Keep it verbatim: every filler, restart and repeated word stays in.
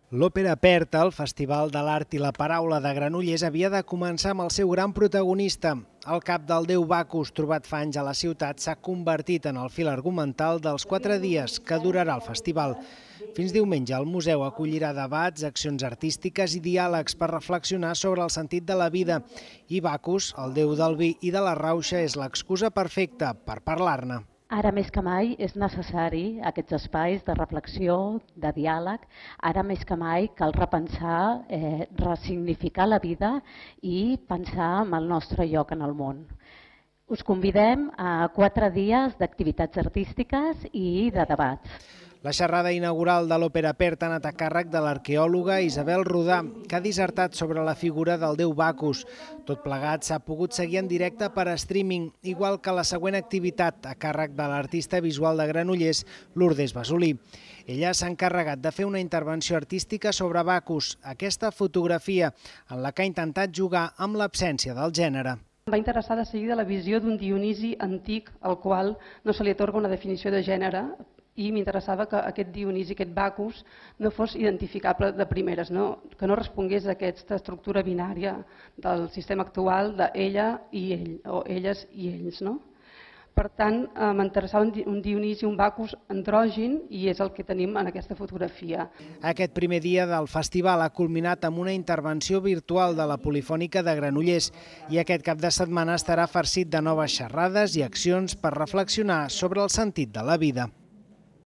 L'Òpera Perta, el Festival de l'Art i la Paraula de Granollers, havia de començar amb el seu gran protagonista. El cap del déu Bacus, trobat fa anys a la ciutat, s'ha convertit en el fil argumental dels quatre dies que durarà el festival. Fins diumenge el museu acollirà debats, accions artístiques i diàlegs per reflexionar sobre el sentit de la vida. I Bacus, el déu del vi i de la rauxa, és l'excusa perfecta per parlar-ne. Ara més que mai és necessari aquests espais de reflexió, de diàleg. Ara més que mai cal repensar, eh, ressignificar la vida i pensar en el nostre lloc en el món. Us convidem a quatre dies d'activitats artístiques i de debats. La xerrada inaugural de l'Òpera Perta ha anat a càrrec de l'arqueòloga Isabel Rodà, que ha dissertat sobre la figura del déu Bacus. Tot plegat s'ha pogut seguir en directe per streaming, igual que la següent activitat a càrrec de l'artista visual de Granollers, Lourdes Basolí. Ella s'ha encarregat de fer una intervenció artística sobre Bacus, aquesta fotografia en la que ha intentat jugar amb l'absència del gènere. Em va interessar de seguida la visió d'un Dionisi antic al qual no se li atorga una definició de gènere, i m'interessava que aquest Dionisi, aquest Bacus, no fos identificable de primeres, no? Que no respongués a aquesta estructura binària del sistema actual d'ella i ell, o elles i ells. No? Per tant, eh, m'interessava un Dionisi, un Bacus andrògin, i és el que tenim en aquesta fotografia. Aquest primer dia del festival ha culminat amb una intervenció virtual de la Polifònica de Granollers i aquest cap de setmana estarà farcit de noves xerrades i accions per reflexionar sobre el sentit de la vida.